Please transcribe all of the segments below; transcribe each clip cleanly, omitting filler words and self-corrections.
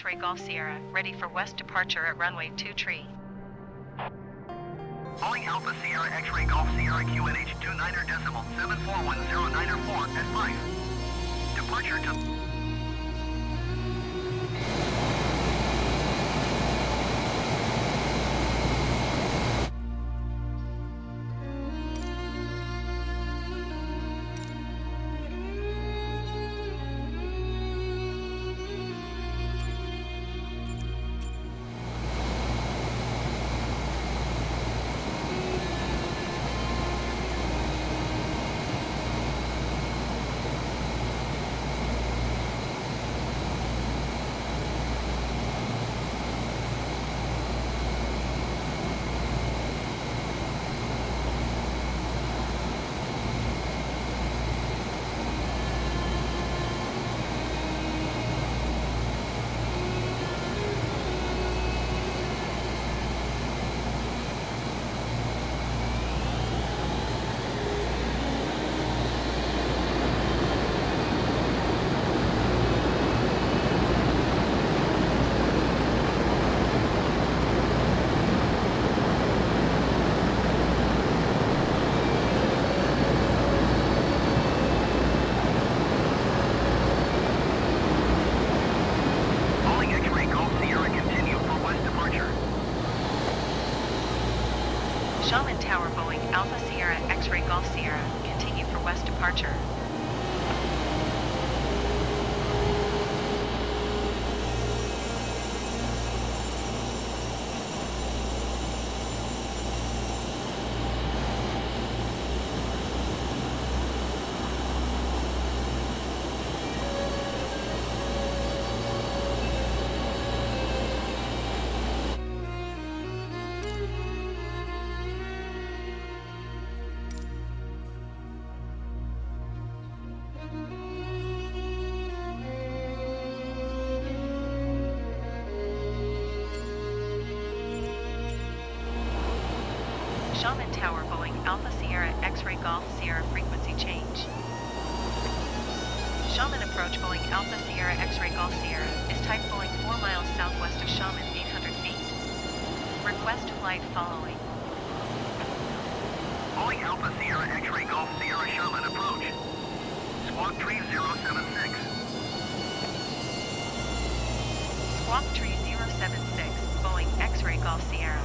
X-Ray Golf Sierra, ready for west departure at runway 23. Boeing Alpha Sierra X-Ray Golf Sierra QNH 29.7410904 at 5. Departure to... Shaman Tower Boeing Alpha Sierra X-Ray Golf Sierra, continue for west departure. Shaman Tower Boeing Alpha Sierra X-Ray Golf Sierra frequency change. Shaman approach Boeing Alpha Sierra X-Ray Golf Sierra is type Boeing 4 miles southwest of Shaman 800 feet. Request flight following. Boeing Alpha Sierra X-Ray Golf Sierra Shaman approach. Squawk 3076. Squawk 3076, Boeing X-Ray Golf Sierra.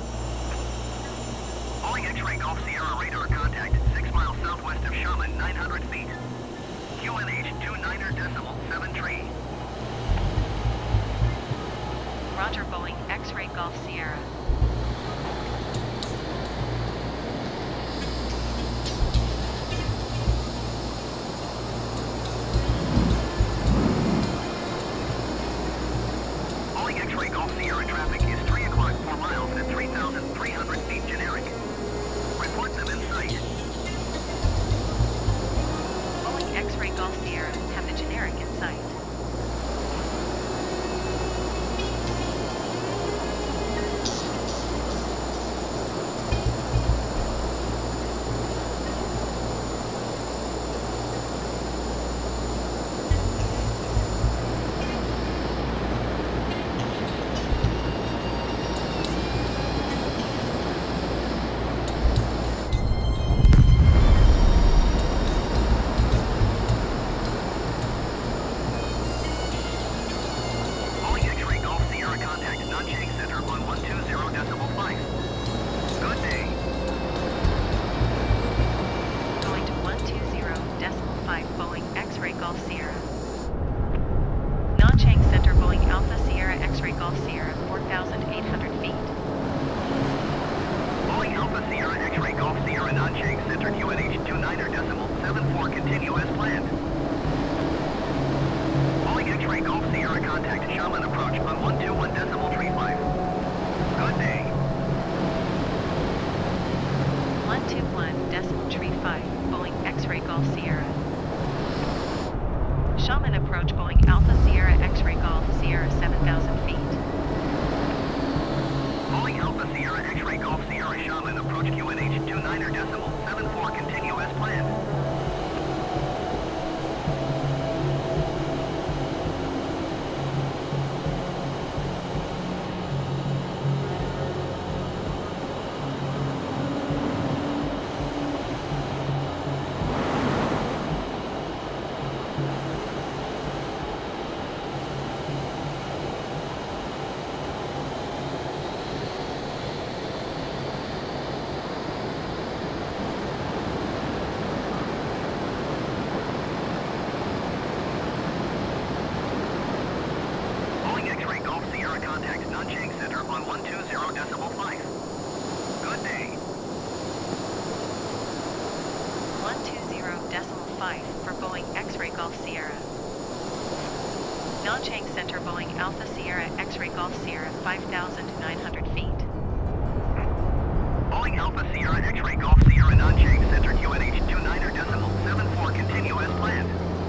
Boeing X-Ray Golf Sierra radar contact 6 miles southwest of Shaman 900 feet. QNH 29.73. Roger Boeing X-Ray Golf Sierra. Boeing X-Ray Golf Sierra traffic is 3 o'clock 4 miles at 3,300 feet generic. Report them in sight. Boeing X-Ray Golf Sierra have the generic in sight. Shaman approach Boeing Alpha Sierra X-Ray Golf Sierra 7,000 feet. Boeing Alpha Sierra X-Ray Golf Sierra Shaman approach QNH 29.74 continue as planned. Chang Center, Boeing Alpha Sierra X-Ray Golf Sierra, 5,900 feet. Boeing Alpha Sierra X-Ray Golf Sierra Nanchang Center QNH 29.74 continue as planned.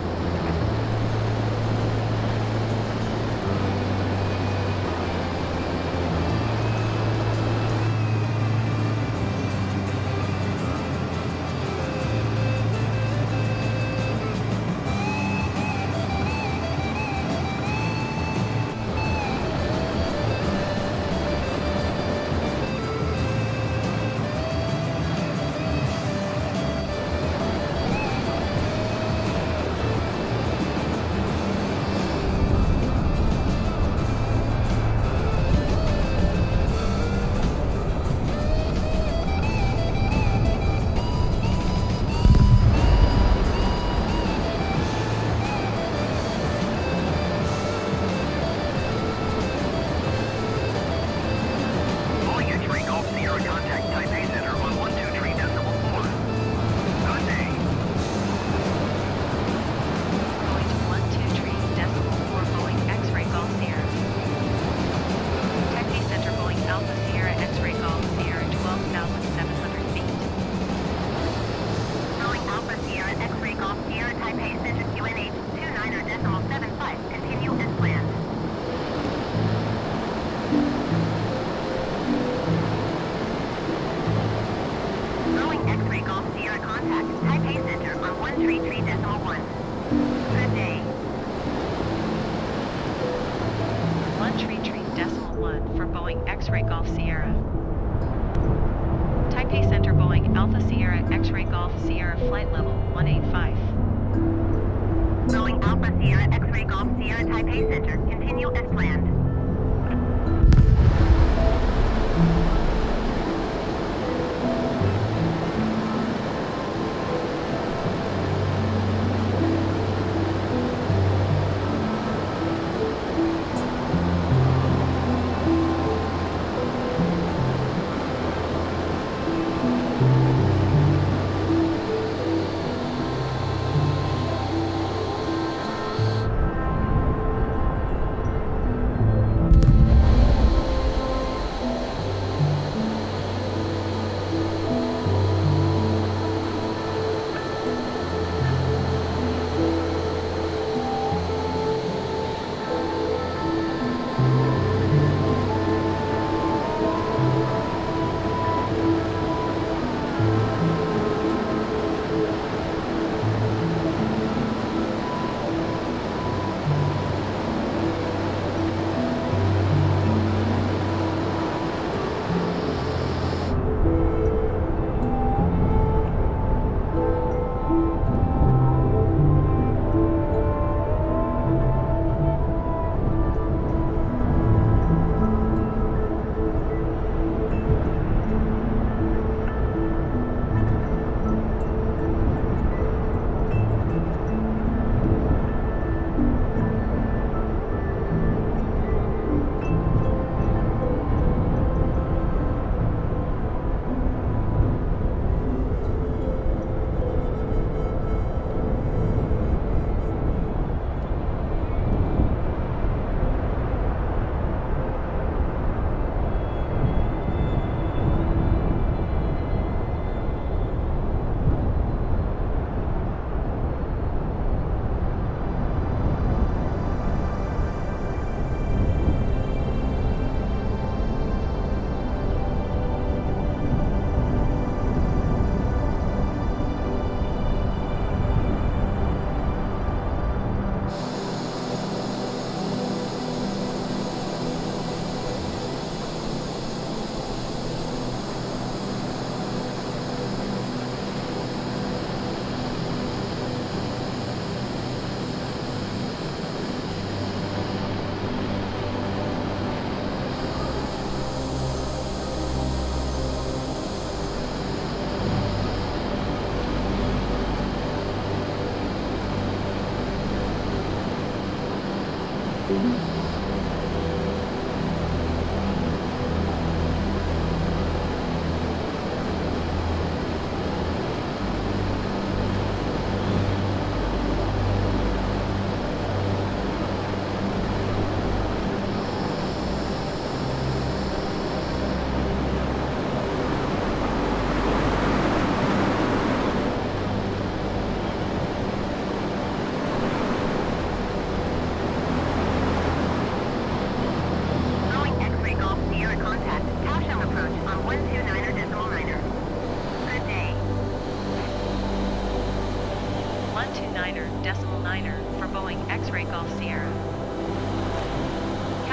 For Boeing X-Ray Golf Sierra. Taipei Center, Boeing Alpha Sierra X-Ray Golf Sierra flight level 185. Boeing Alpha Sierra X-Ray Golf Sierra Taipei Center, continue as planned.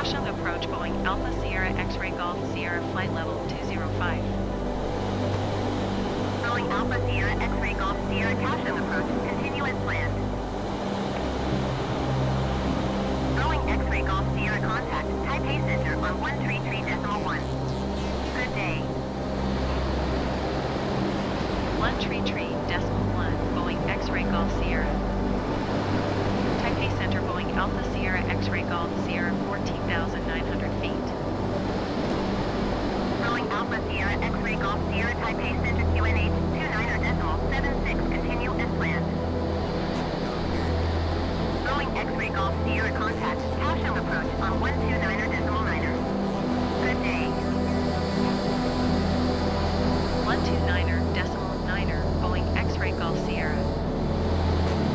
Caution approach Boeing Alpha Sierra X-Ray Golf Sierra flight level 205. Boeing Alpha Sierra X-Ray Golf Sierra caution approach. Continue as planned. Boeing X-Ray Golf Sierra contact Taipei Center on 133.1. Good day. 133.1 Boeing X-Ray Golf Sierra. Taipei Center Boeing Alpha Sierra X-Ray Golf Sierra 14,900 feet. Boeing Alpha Sierra X-Ray Golf Sierra Taipei Center QNH 29.76. Continue as planned. Boeing X-Ray Golf Sierra contact Kaohsiung approach on 129.9. Good day. 129.9 Boeing X-Ray Golf Sierra.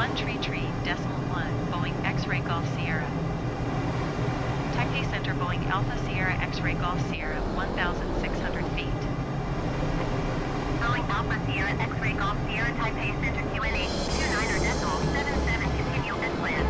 1333.1 Boeing X-Ray Golf Sierra. Taipei Center Boeing Alpha Sierra X-Ray Golf Sierra 1,600 feet. Boeing Alpha Sierra X-Ray Golf Sierra Taipei Center QNH 29.77 continue as planned.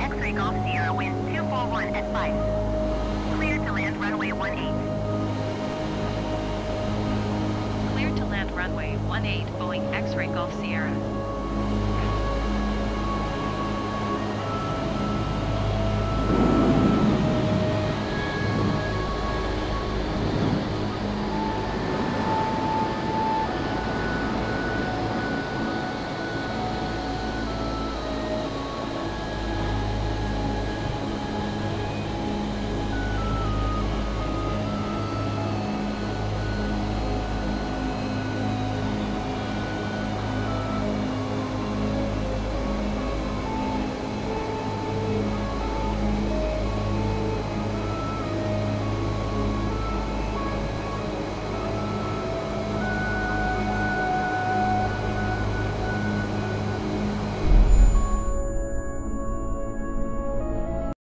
X-ray Golf Sierra, wind 241 at 5. Clear to land runway 18. Clear to land runway 18, Boeing X-ray Golf Sierra.